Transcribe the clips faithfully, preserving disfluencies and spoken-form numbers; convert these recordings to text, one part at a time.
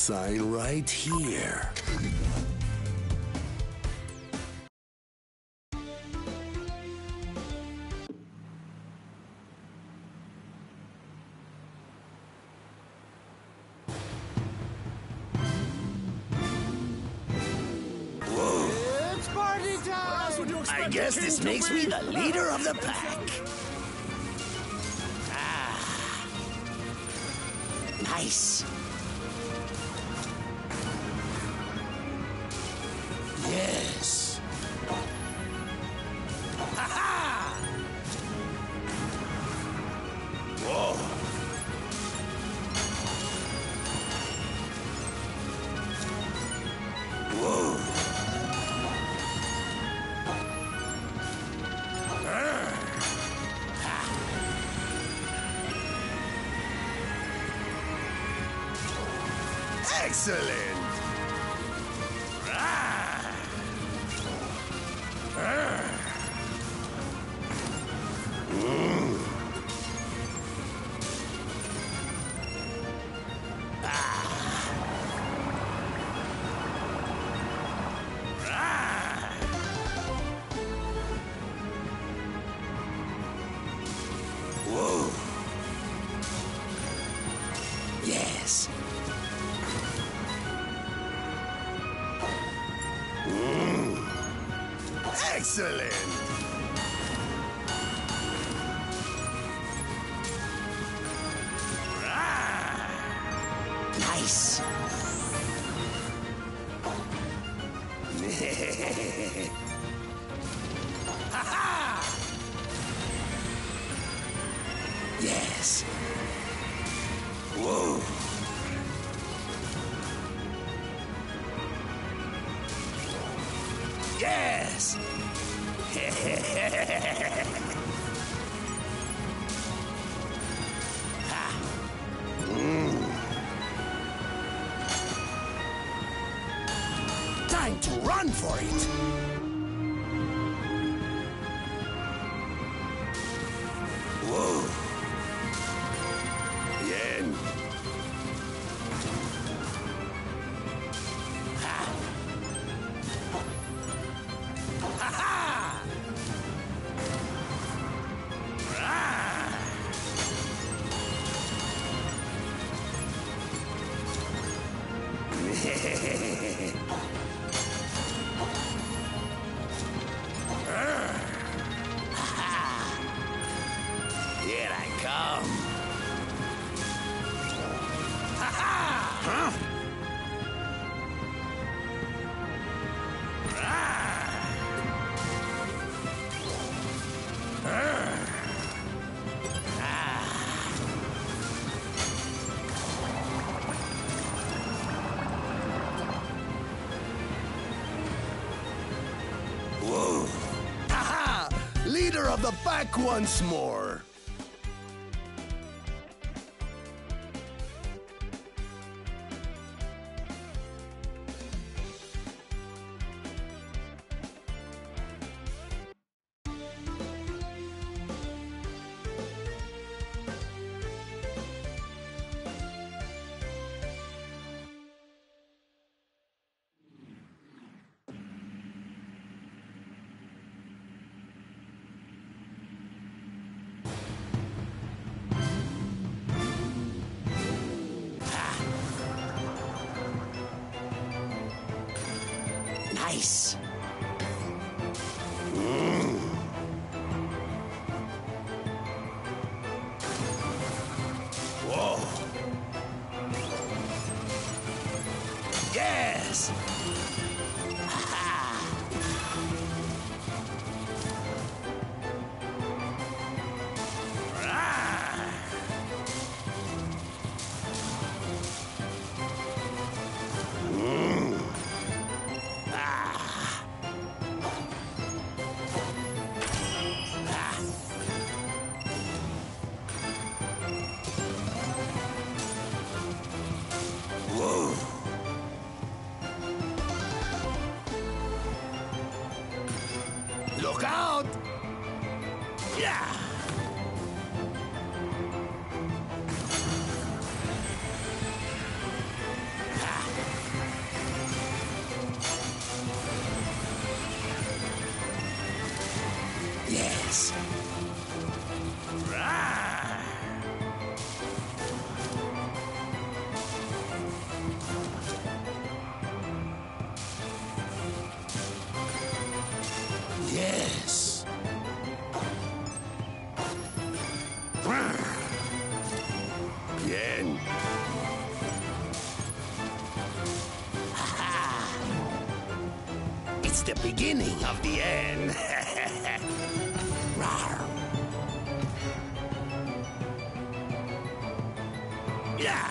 sign right here. It's party time! I guess this makes me the leader of the pack. Ah. Nice. Yes. Ha-ha! Whoa. Whoa. Excellent! Ah. Ah. Mm. Ah. Ah. Whoa! Yes! Mm. Excellent! Ah. Nice! Ha-ha! Yes! Whoa! Yes! Ha. Mm. Time to run for it! Whoa! Bien! Ha! Ha-ha! Ah! Here I come. Ha-ha! Huh? Whoa! Haha! Leader of the pack once more! Nice. Mm. Whoa. Yes. Ha-ha. Ah. Mm. Ah. Ah. Whoa. Look out! Yeah! Ah. Yes! Rah! Yes! Bien! It's the beginning of the end. Rawr. Yeah.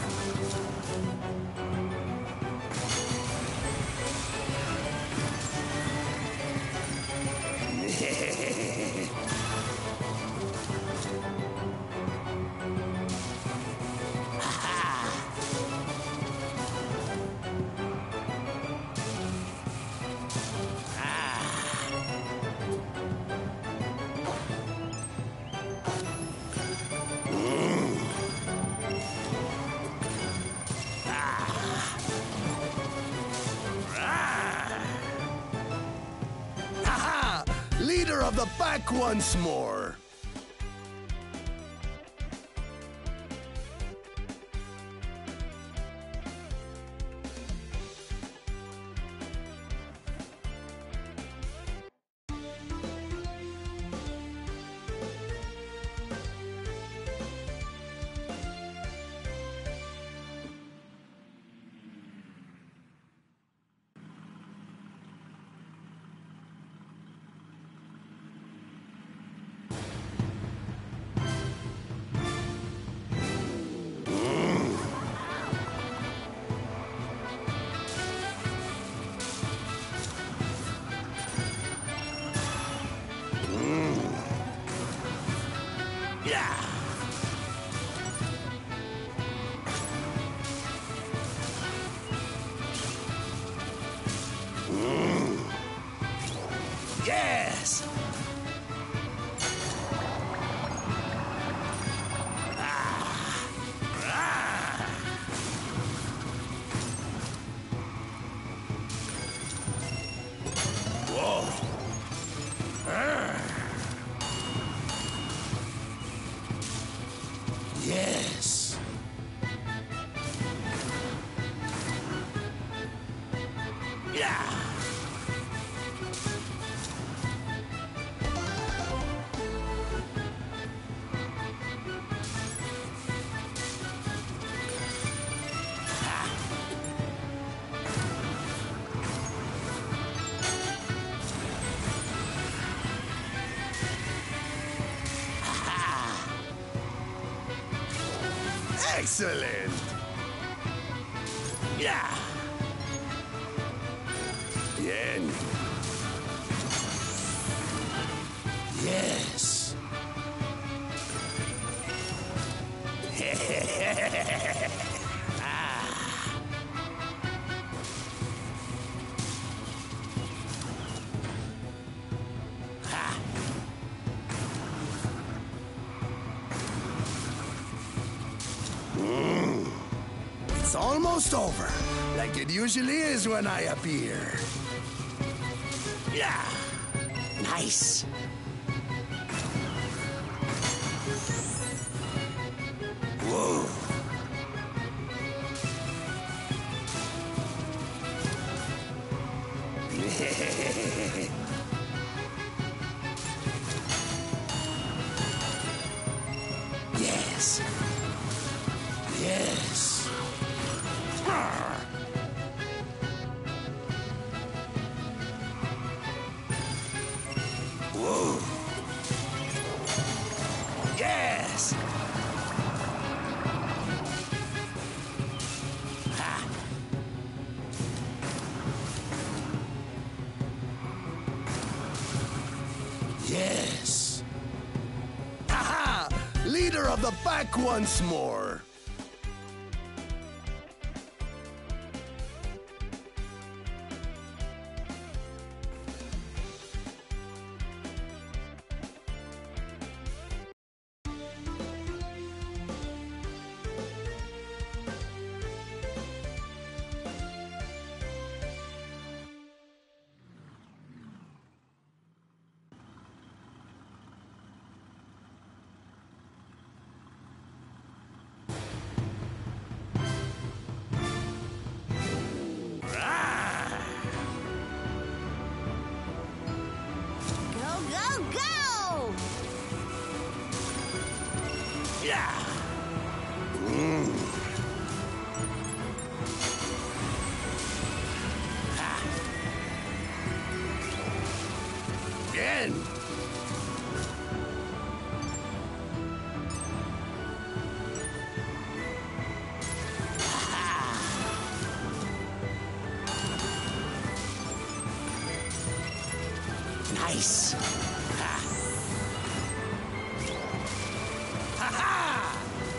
Leader of the pack once more. Yeah. Mm. Yes. Ah. Ah. Whoa. Ah. Yes. Yeah. Excellent. Yeah. Bien. Yes. Ah. Ha. Mm. It's almost over, like it usually is when I appear. Yeah. Nice. Whoa. Yes. Yes. Whoa. Yes. Ha. Yes. Haha! Leader of the pack once more. Again! Nice. Ha. Ha ha!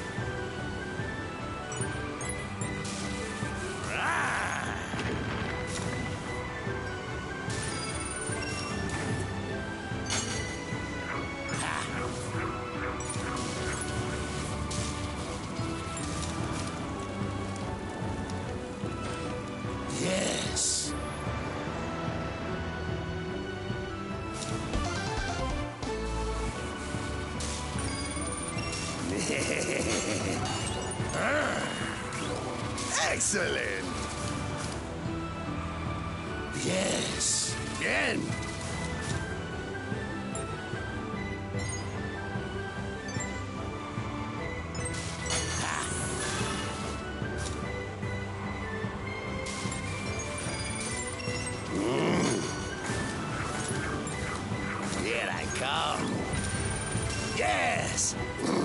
Ah. Ha. Yes. Excellent! Yes, again! Ha. Mm. Here I come! Yes!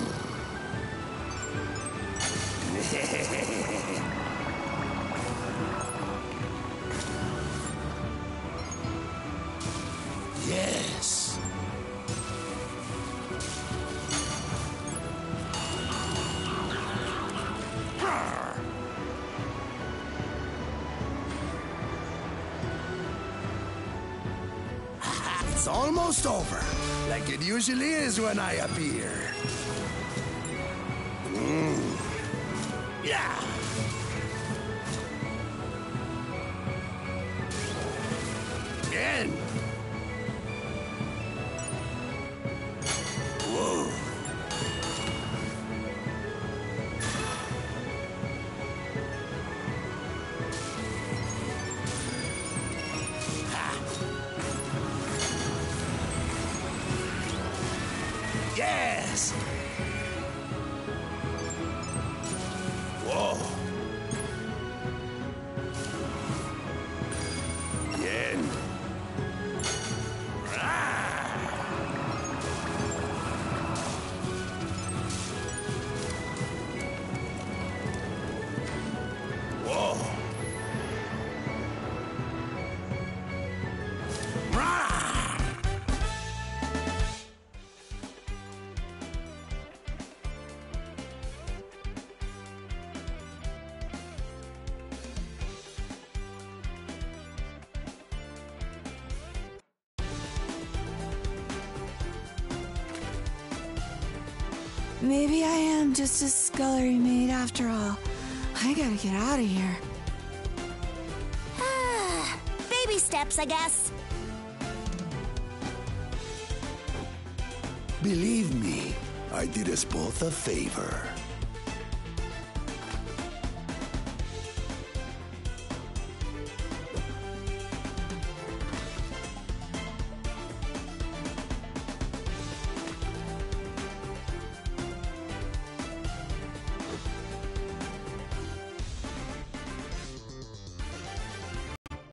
Yes. It's almost over, like it usually is when I appear. Mm. Yeah. Again. Whoa. Ha. Yes. Whoa. Again. Ah. Whoa. Ah. Maybe I am just a scullery maid after all. I gotta get out of here. Ah, baby steps, I guess. Believe me, I did us both a favor.